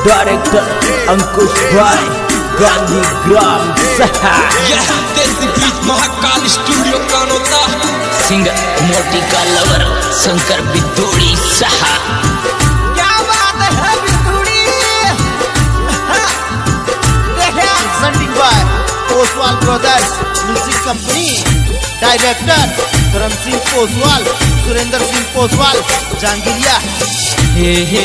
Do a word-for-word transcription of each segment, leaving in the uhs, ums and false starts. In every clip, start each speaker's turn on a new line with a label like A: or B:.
A: Director Ankush भाई गांधी ग्राम सहा।
B: यह देसी beat Mahakal studio Kanota.
A: Singer मोटी का लवर शंकर बिदोड़ी सहा।
C: क्या बात है Bidodi. Presenting by Oswal brothers music company. Director Karam Singh Poswal, Surendra Singh Poswal, Jangiriya.
D: हे हे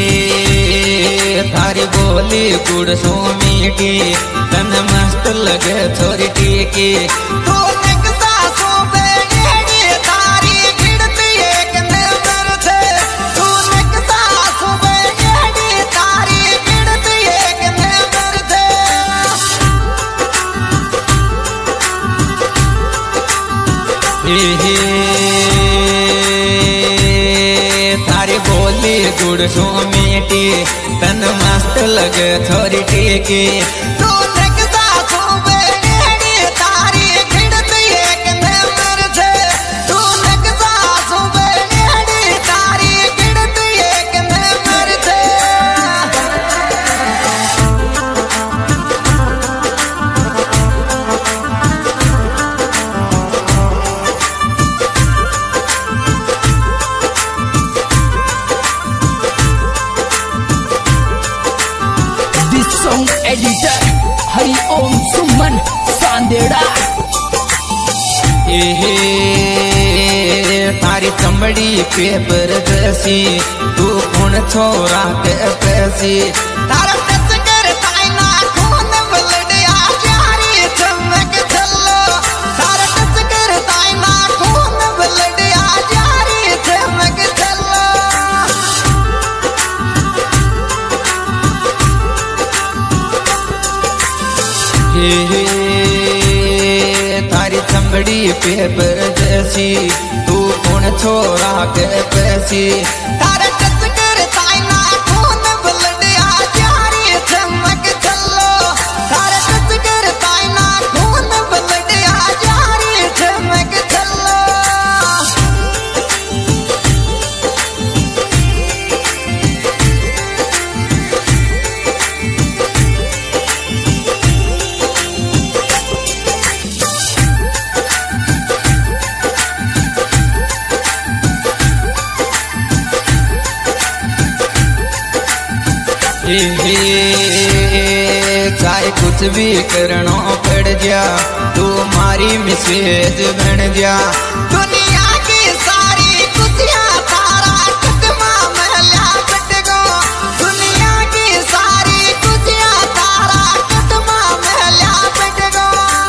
D: थारी बोली गुड़ सो मीठी, तन मस्त लगे छोरी टीकी।
C: तू नकसा सो बेगेड़ी तारी गिड़ती एक नंबर से। तू नकसा सो बेगेड़ी तारी गिड़ती एक नंबर से।
D: हे हे थारी बोली गुड़ सो मीठी, तन मस्त लगे छोरी टीकी।
C: तू नकसा सो बेगेड़ी तारी गिड़ती एक नंबर से। तू नकसा सो बेगेड़ी तारी गिड़ती एक नंबर से।
A: Song editor Hari Om Suman Sandera.
D: हे हे थारी चमड़ी पेपर जैसी, तू कौन छोरा के पैसी।
C: तारा टच कर ताइना खून बलड़िया जारी चमक चलो। तारा टच कर ताइना खून बलड़िया जारी चमक चलो।
D: हे हे थारी चमड़ी पेपर जैसी, तू कौन छोरा के पैसी।
C: तारा टच कर ताइना खून बलड़िया जारी चमक चलो। तारा टच कर ताइना खून बलड़िया जारी चमक चलो।
D: हे हे चाहे कुछ भी करना पड़ जा, तू मारी मिसेज बन जा।
C: दुनिया की सारी खुशियां तारा कदमा महला बट गो। दुनिया की सारी खुशियां तारा कदमा महला बट गो।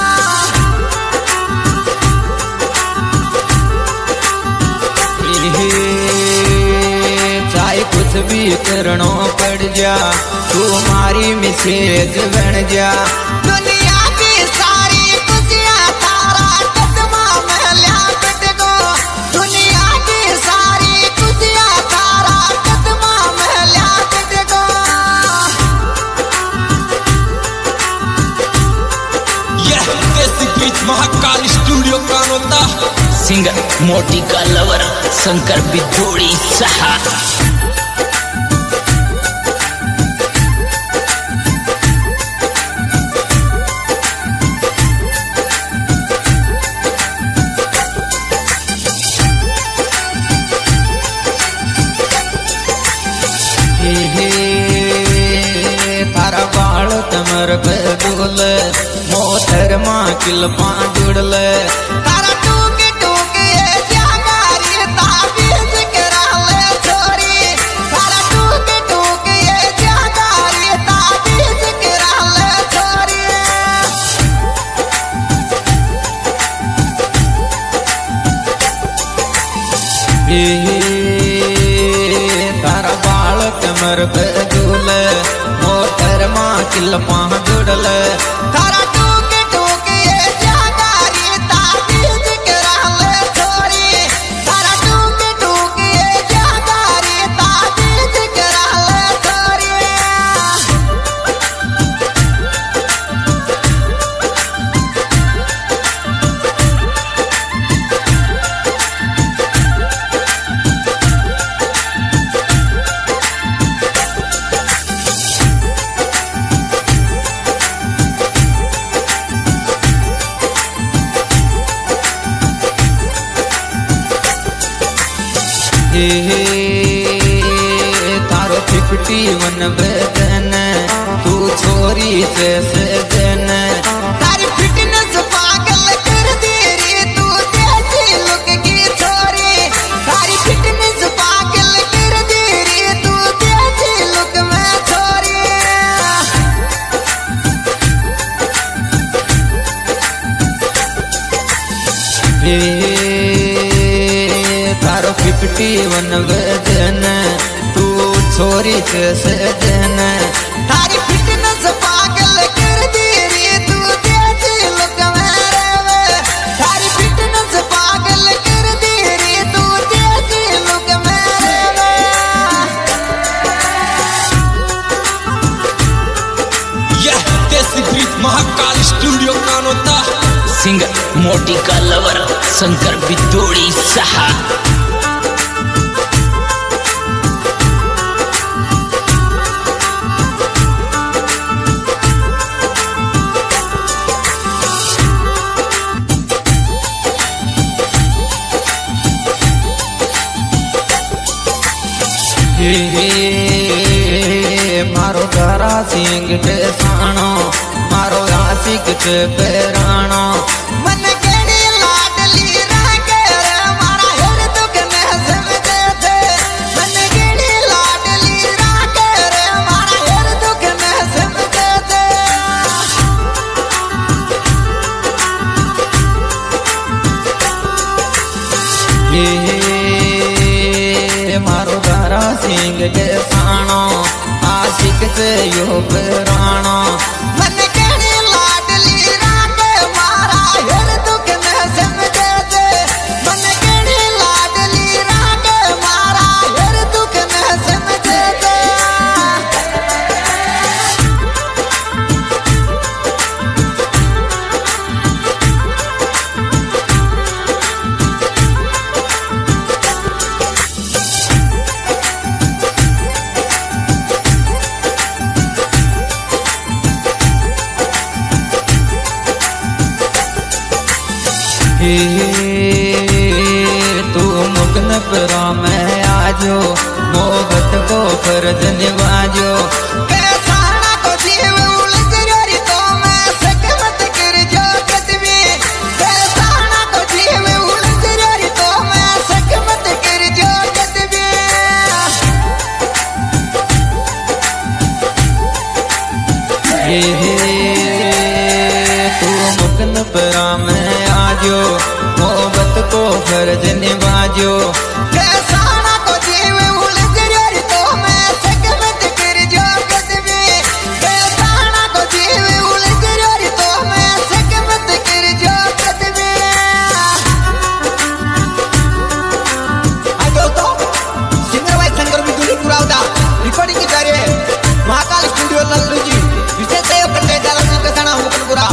D: हे हे चाहे कुछ भी करना पड़ जा, तू मारी मिसेज बन जा।
C: दुनिया की सारी खुशियां तारा कदमा महला बट गो। दुनिया की सारी खुशियां तारा कदमा महला बट गो।
B: यह देसी beat Mahakal studio Kanota.
A: Singer मोटी का लवर शंकर बिदोड़ी सहा।
D: हे हे तारा बाल कमर पे डोल, मोटर माँ किलपा जुड़ल।
C: तारा टूक टूक ये जागारी ताबीज करा ले छोरी। तारा टूक टूक ये जागारी ताबीज करा ले छोरी।
D: हे तारा बाल कमर पे डोल, मोटर माँ किलपा जुड़ल।
C: तारा टूक टूक ये जागारी ताबीज करा ले छोरी। तारा टूक टूक ये जागारी ताबीज करा ले छोरी।
D: तारो फिफ्टी वन बदन तू छोरी से सजन
C: तारी फिटनेस पागल कर दे रे तू देसी लुक की छोरी तारी फिटनेस पागल कर दे रे तू देसी लुक में छोरी
D: तारो फिफ्टी वन बदन तू छोरी से सजन
C: तारी फिटनेस पागल कर दे रे तू देसी लुक में रे तारी फिटनेस पागल कर दे रे तू देसी लुक में रे
B: यह देसी beat Mahakal studio Kanota
A: singer मोटी का लवर शंकर बिदोड़ी सहा
D: मारो घरा सिंह के साणो मारो आशिक के पैराणो
C: मन केड़ी लाडली रागे रे मारा हर दुख ने समझे थे मन केड़ी लाडली रागे रे मारा हर दुख ने समझे थे
D: ये मारो घरा सिंह के साणो आशिक से यो पैराणो
C: मन केड़ी लाडली रागे मारा हर दुख ने समझे थे मन केड़ी लाडली रागे मारा हर दुख ने समझे थे
D: तू मुगन परा में आजो मोहब्बत को फर्ज निभाजो
C: कैसाना को जीव उलझ रे तो मैं सकमत कर जो कदमी कैसाना को जीव उलझ रे तो मैं सकमत कर जो कदमी
D: तू मुगन परा में आजो मोहब्बत को फर्ज निभाजो
C: कैसाना को जीव उलझ रे तो मैं सकमत कर जो कदमी कैसाना को जीव उलझ रे तो मैं सकमत कर जो कदमी
E: आज दोस्तों सिंगर वाइस शंकर बिदोड़ी पुरावदा रिकॉर्डिंग के कार्य महाकाल स्टूडियो लल्लू जी विशेष सहयोग करते हैं जालम जी कसाना मुकुंदपुरा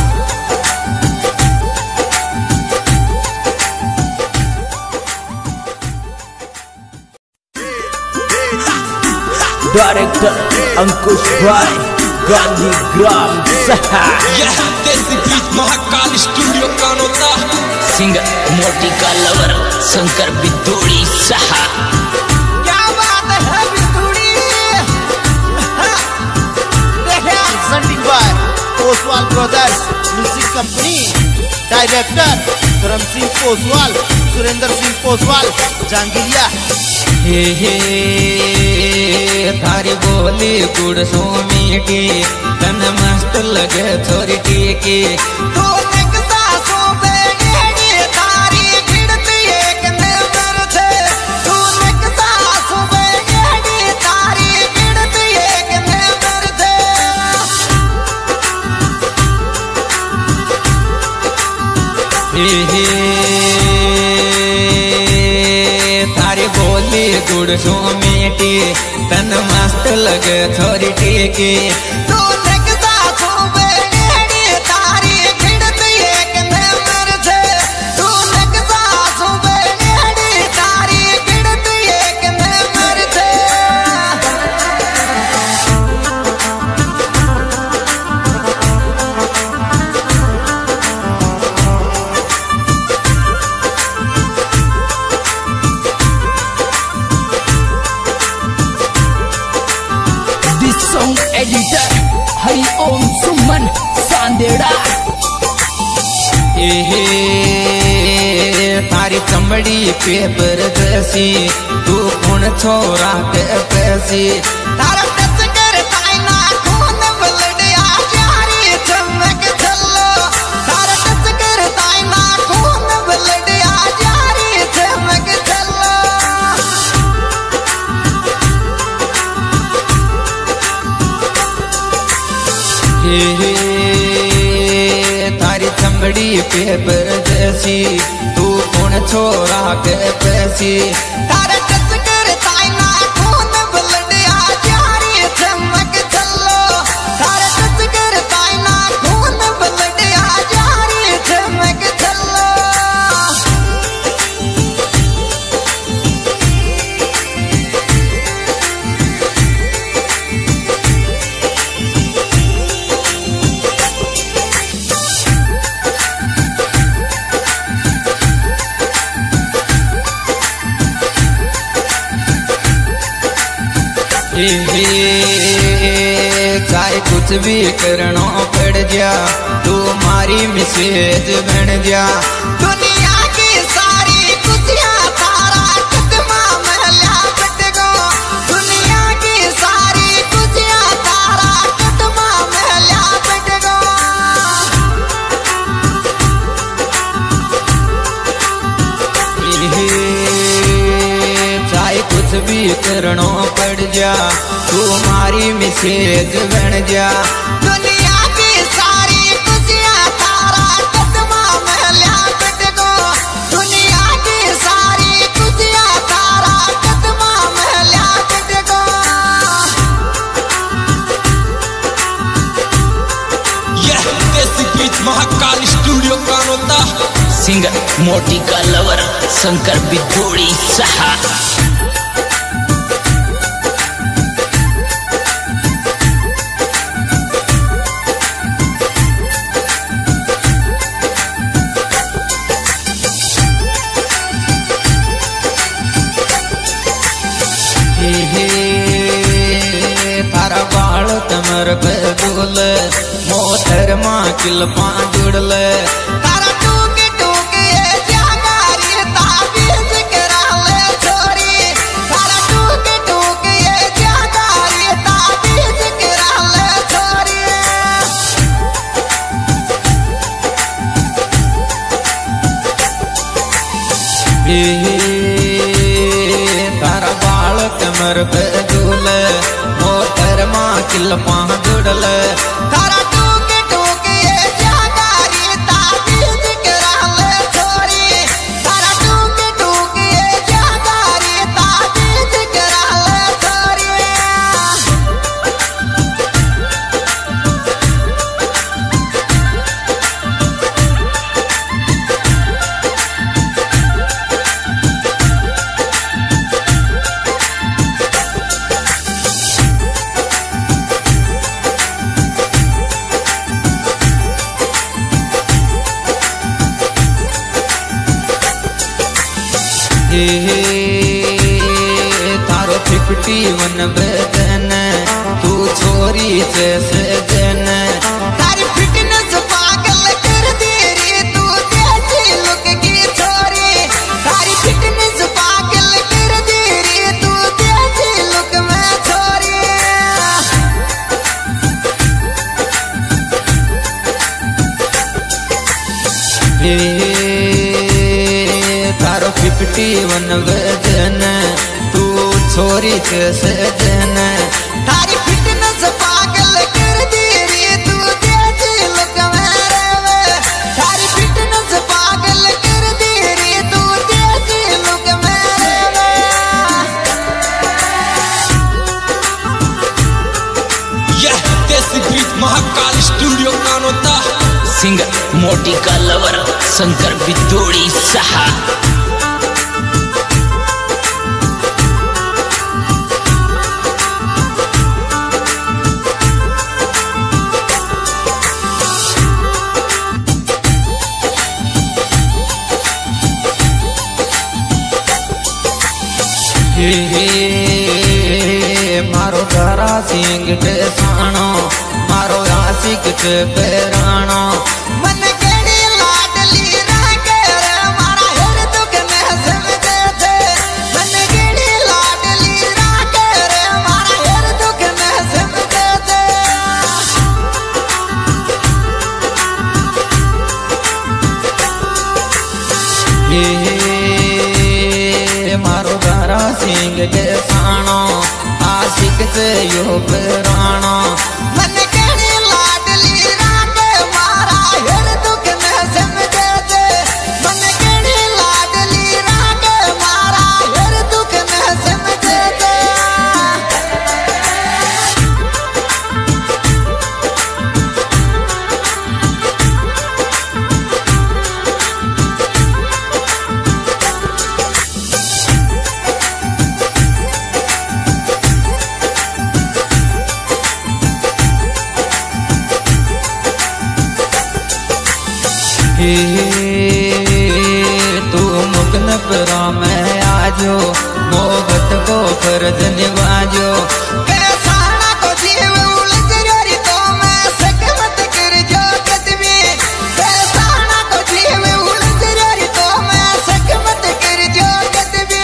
A: डायरेक्टर अंकुश भाई गांधी ग्राम सहा
B: यह देसी beat Mahakal studio Kanota
A: singer मोटी का लवर शंकर बिदोड़ी सहा
C: क्या बात है बिदोड़ी
E: presenting by Oswal Brothers Music Company Director Karam Singh Oswal Surinder Singh Oswal Jangiliya
D: हे हे थारी बोली गुड़ सो मीठी तन मस्त लगे छोरी टीकी
C: तू नक्शा सो बेगेड़ी तारी गिरती एक नंबर थे तू नक्शा सो बेगेड़ी तारी गिरती एक नंबर थे
D: हे हे थारी बोली गुड़ सो मीठी तन मस्त लगे छोरी टीकी
C: तू नक्शा सो बेगेड़ी तारी गिरती एक नंबर थे तू नक्शा सो बेगेड़ी तारी गिरती एक नंबर थे
A: सॉन्ग एडिटर हरिओम सुमन सांदेड़ा।
D: हे तारी चमड़ी पेपर जैसी तू कौन छोरा के पैसी
C: तारा टच कर ताइना खून बलड़िया जारी चमक चलो तारा टच कर ताइना खून बलड़िया जारी चमक चलो।
D: हे तारी चमड़ी पेपर जैसी तू कौन छोरा के पैसी
C: तारा टच कर ताइना खून बलड़िया जारी चमक चलो तारा टच कर ताइना खून बलड़िया जारी चमक चलो।
D: चाहे कुछ भी करना पड़ जा तू मारी मिसेज बन जा।
C: दुनिया की सारी खुशियां तारा कदमा महला बट गो दुनिया की सारी खुशियां तारा कदमा महला बट गो।
D: चाहे कुछ भी करना पड़ जा तू मारी मिसेज बन जा।
C: दुनिया की सारी खुशियां तारा कदमा महला बट गो दुनिया की सारी खुशियां तारा कदमा महला बट गो।
B: यह देसी beat Mahakal studio Kanota.
A: Singer मोटी का लवर शंकर बिधोड़ी सहा।
D: तारा बाल तमर बदुल मोटर माँ किलपा जुड़ल
C: तारा टूक टूक ये जागारी ताबीज करा ले छोरी तारा टूक टूक ये जागारी ताबीज करा ले छोरी।
D: तारा बाल तमर बदुल मोटर माँ किलपा जुड़ल
C: तारा टूक टूक ये जागारी ताबीज करा ले छोरी तारा टूक टूक ये जागारी ताबीज करा ले छोरी।
D: तारो फिफ्टी वन बदन तू छोरी से सजन
C: तारी फिटनेस पागल कर दे रे तू देसी लुक की छोरी तारी फिटनेस पागल कर दे रे तू देसी लुक में छोरी।
D: तारो फिफ्टी वन बदन तू छोरी से सजन
C: तारी फिटनेस पागल कर दे रे तू देसी लुक में रेवे तारी फिटनेस पागल कर दे रे तू देसी लुक में रेवे।
B: यह देसी beat Mahakal studio Kanota.
A: Singer मोटी का लवर शंकर बिधोड़ी सहा।
D: मारो तारा सिंह के साणो मारो आशिक के पेराणो
C: मन केड़ी लाडली रागे रे मारा हर दुख में समझे थे मन केड़ी लाडली रागे रे मारा हर दुख में समझे थे
D: ये मारो दारा सिंह के साणो आशिक से यो पेराणो
C: मन केड़ी लाडली रागे मारा हर दुख में समझे थे मन केड़ी लाडली रागे मारा हर दुख में समझे थे
D: तू मुगन परा में आजो मोहब्बत को फर्ज निभाजो
C: कैसाना को जीव उलझ रही तो मैं सकमत कर जो कदमी कैसाना को जीव उलझ रही तो मैं सकमत कर जो कदमी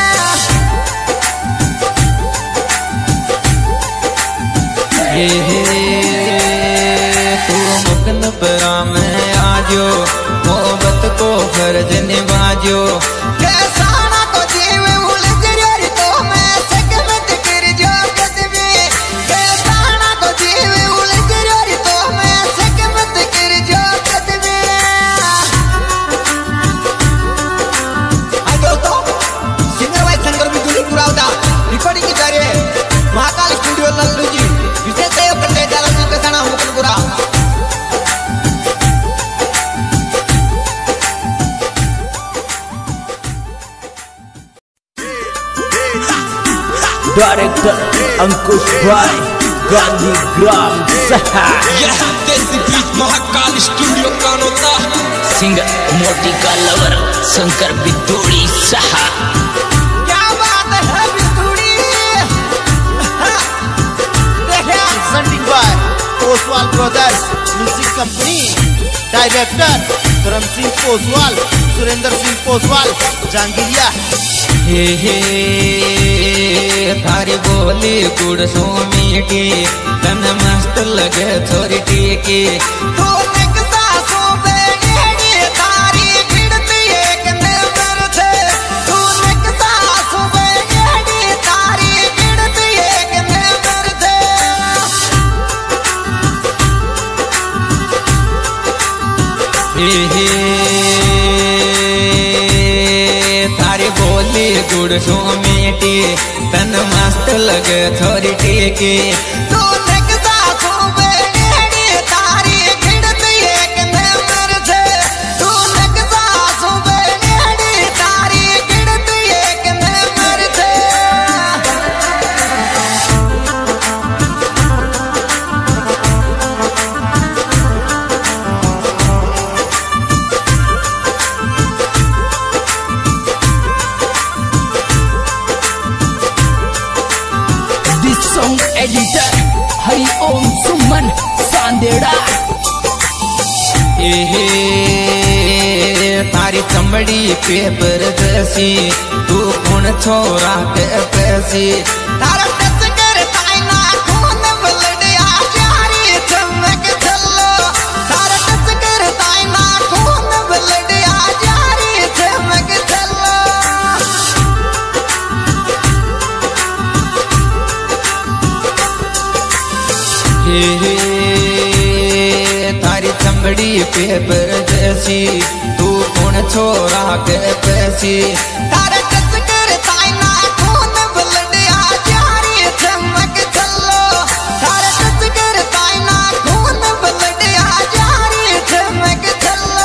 D: ये तू मुगन परा में आजो मोहब्बत को फर्ज निभाजो
C: कैसाना को जीव उलझ रही तो मैं सकमत कर जो कदमी कैसाना को जीव उलझ रही तो मैं सकमत कर जो कदमी हाय दोस्तों सिंगर वाइस शंकर बिदुली पूरा होता रिकॉर्डिंग की जा रही है महाकाल स्टूडियो लल्लू जी विशेष सहयोग करते हैं जालन जी कसाना हुकनपुरा
A: डायरेक्टर अंकुश भाई गांधी ग्राम सहा
B: यह देसी beat Mahakal studio Kanota
A: singer मोटी का लवर शंकर बिदुड़ी सहा
C: क्या बात है बिदुड़ी देखिए
F: presenting by Oswal Brothers Music Company. Director Karam Singh Oswal, Surinder Singh Oswal, Jangiriya.
D: हे हे थारी बोली गुड़ सो मीठी तन मस्त लगे छोरी टीकी
C: तू निकसा सो बेड़ी तारी गिरती एक नंबर थे तू निकसा सो बेड़ी तारी गिरती एक नंबर थे
D: हे हे थारी बोली गुड़ सो मीठी तन मस्त लगे छोरी टीकी
C: तू निकसा सो बेड़ी तारी गिरती एक नंबर थे तू निकसा सो बेड़ी तारी गिरती एक नंबर थे
A: this song editor Hari Om Suman Sandera
D: हे हे तारी चमड़ी पेपर जैसी तू कौन छोरा के पैसी
C: तारा टच कर ताइना खून बलड़िया जारी चमक चलो तारा टच कर ताइना खून बलड़िया जारी चमक चलो
D: हे हे तारी चमड़ी पेपर जैसी तू कौन छोरा के पैसी
C: तारा टच कर ताइना खून बलड़िया जारी चमक चलो तारा टच कर ताइना खून बलड़िया जारी चमक चलो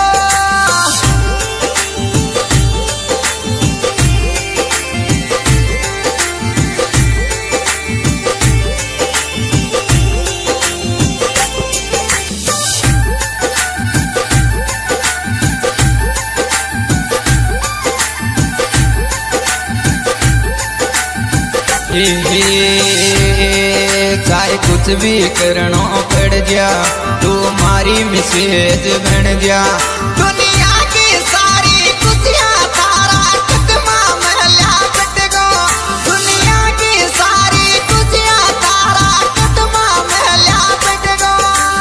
D: चाहे कुछ भी करना पड़ जा, तू मारी मिसेज बन जा।
C: दुनिया की सारी खुशियां तारा कदमा महला बट गो, दुनिया की सारी खुशियां तारा कदमा महला बट गो।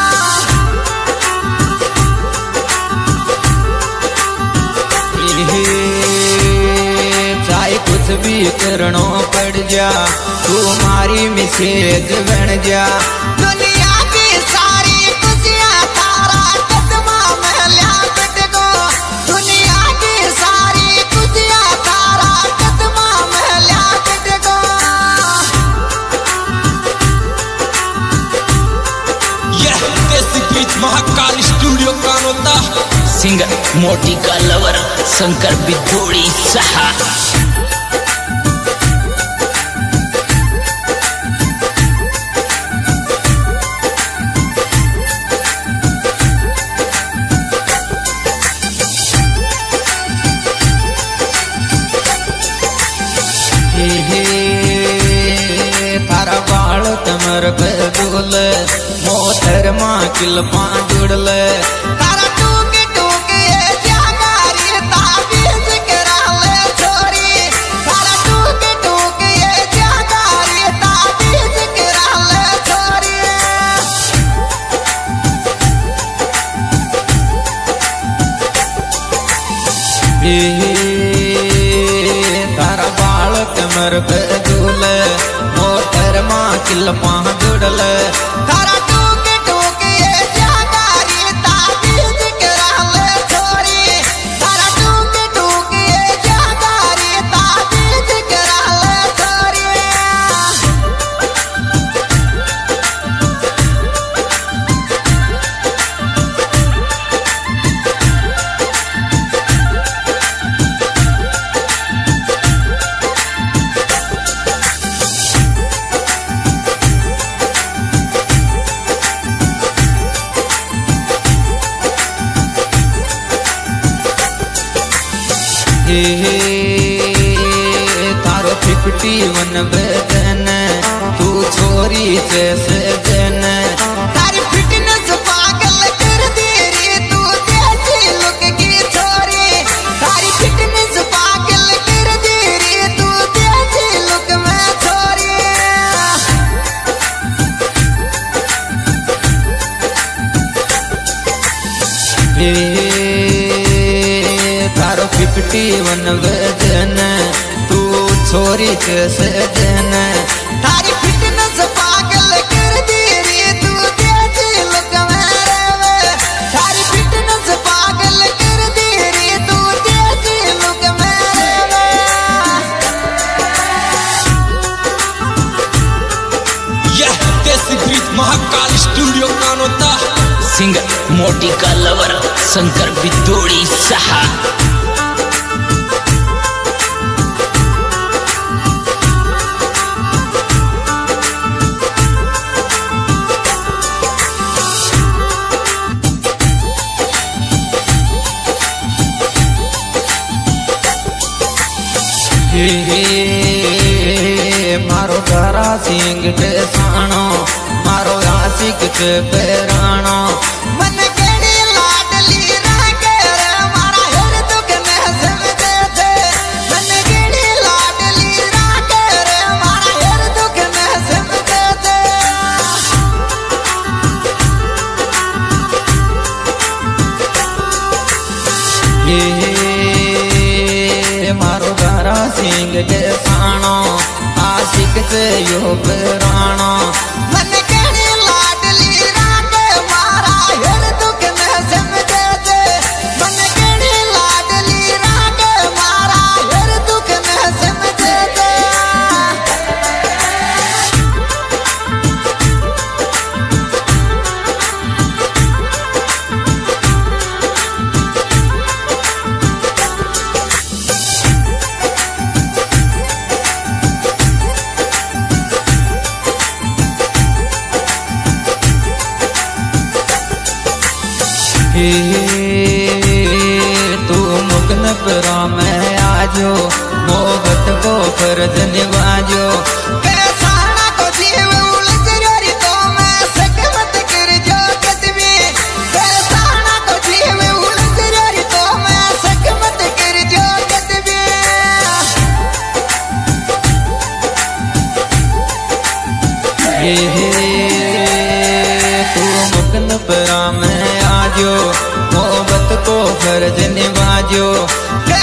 D: चाहे कुछ भी करना पड़ जा, तू मारी मिसेज बन जा।
C: दुनिया की सारी खुशियां तारा कदमा महला बट गो, दुनिया की सारी खुशियां तारा कदमा महला बट गो।
B: यह देसी गीत महाकाल स्टूडियो कानोता।
A: सिंगर मोटी का लवर शंकर बिधोड़ी सहा।
D: थारा बाल तमर बदुल मोटर माँ किलपा जुड़ल।
C: तारा टूक टूक ये जागारी ताबीज कराले छोरी, तारा टूक टूक ये जागारी ताबीज कराले छोरी।
D: तारा बाल तमर बदुल मोटर माँ किलपा जुड़ल।
C: तारा टूक टूक ये जागारी ताबीज कराले छोरी, तारा टूक टूक ये जागारी ताबीज कराले छोरी।
D: तारो फिफ्टी वन बदन तू छोरी से सजन।
C: तारी फिटनेस पागल कर दी रे तू देसी लुक की छोरी, तारी फिटनेस पागल कर दी रे तू देसी लुक में छोरी।
D: तारो फिफ्टी वन बदन तू छोरी से सजन।
C: तारी फिटनेस पागल कर दी रे तू देसी लुक में रेवे, तारी फिटनेस पागल कर दी रे तू देसी लुक में रेवे।
B: यह देसी गीत महाकाल स्टूडियो कानोता।
A: सिंगर मोटी का लवर शंकर बिधोड़ी सहा।
D: मारो तारा सिंह के साणो, मारो आशिक के पैराणो।
C: मन केड़ी लाडली रागे रे मारा हर दुख ने समझे थे, मन केड़ी लाडली रागे रे मारा हर दुख ने समझे थे।
D: ये मारो तारा सिंह के साणो, आशिक से यो पैराणो।
C: मन केड़ी लाडली रागे मारा हर दुख ने समझे थे, मन केड़ी लाडली रागे मारा हर दुख ने समझे थे।
D: तू मुगन परा में आजो, मोहब्बत को फर्ज निभाजो। तू मुकन परा में आजो मोहब्बत को फर्ज निभाजो।